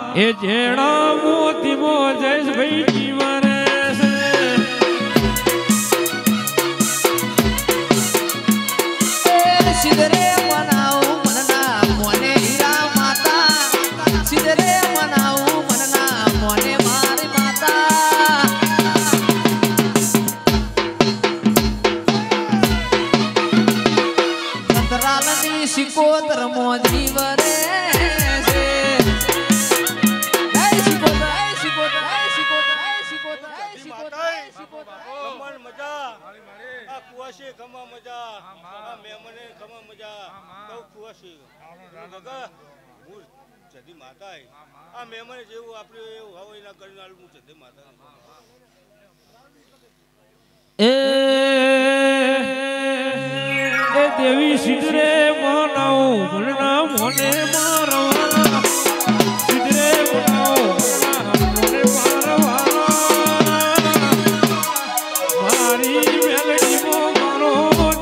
એ જેણા મોતી મો જઈશ ભાઈ જીવન સિદરે મનાવું મનના મોને હીરા માતા સિદરે મનાવું મનના મોને મારી માતા ચંદ્રાલની સિકોતર મોજી વરે છે ખુવાશી ખમા મજા આ મેમને ખમા મજા બહુ ખુવાશી હું જદી માતા આ મેમને જેવું આપણે એવું હવે એના કરીને હું જદી માતા એ દેવી સિદ્ધરે મનાવું મનના મોને મારવાના સિદ્ધરે મનાવું મોને મારવાના મારી મેલડી મો મારો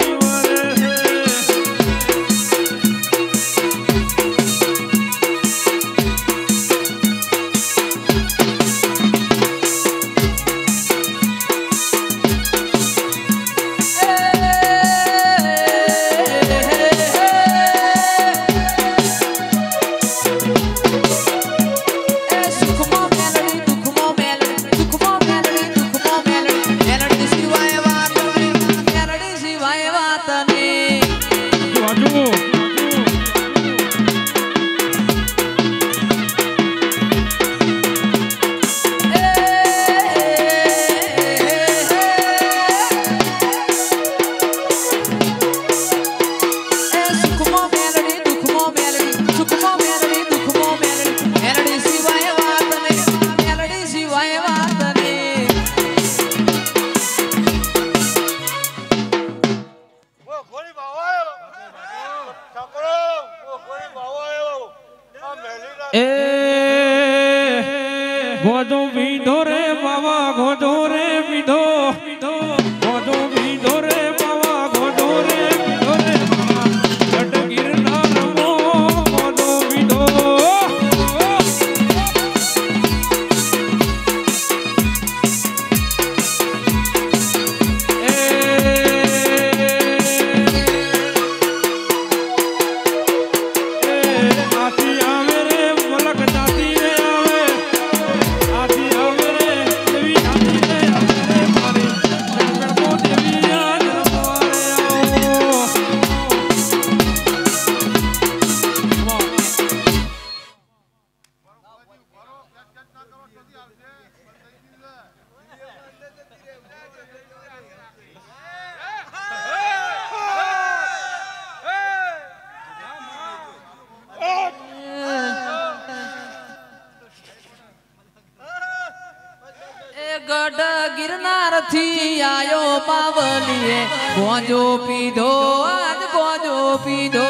ગોજો વિધો રે બાવા ગોજો રે વિધો ગોજો વિધો રે બાવા ગોજો રે વિધો રે ગઢ ગિરનાર મો ગોજો વિધો ગઢ ગિરનાર થી આયો પાવલીએ ગોજો પીધો આજ ગોજો પીધો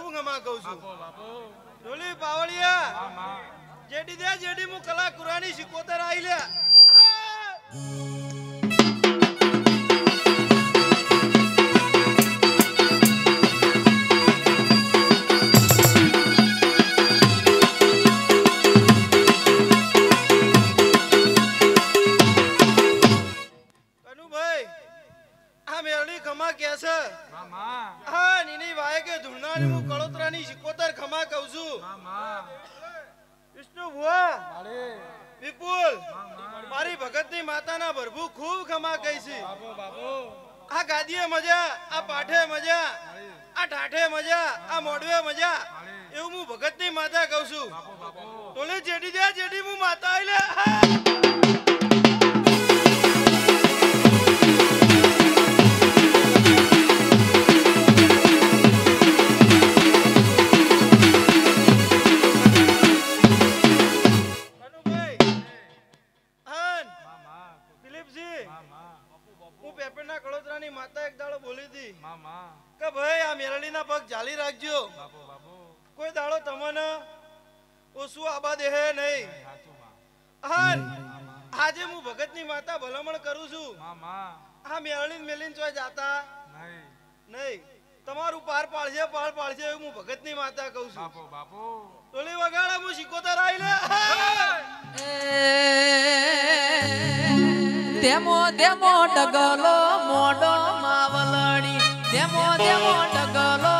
ગમા કહું છું ઢોલી પાવળિયા જેડી દે જેડી હું કલા કુરાની શીખોતર આવી લે વિપુલ મારી ભગતની માતાના ભરભુ ખૂબ ખમા કહી છે આ ગાદીએ મજા આ પાઠે મજા આ ઠાઠે મજા આ મોડવે મજા એવું હું ભગતની માતા કહું છું તોલે જેડી દે જેડી હું માતા આઈ લે ચાલી રાખજો કોઈ દાડો તમને ઓછું આબા દેહે નહીં આજે હું ભગતની માતા ભલામણ કરું છું આ મેળીન મેલીન ચોય જાતા નહીં તમારું પાર પાડશે એવું હું ભગતની માતા કહું છું ટોલી વગાડા હું શીખોતર આઈ લે દેમો દેમો ડગલો મોડો માવલડી દેમો દેમો ડગલો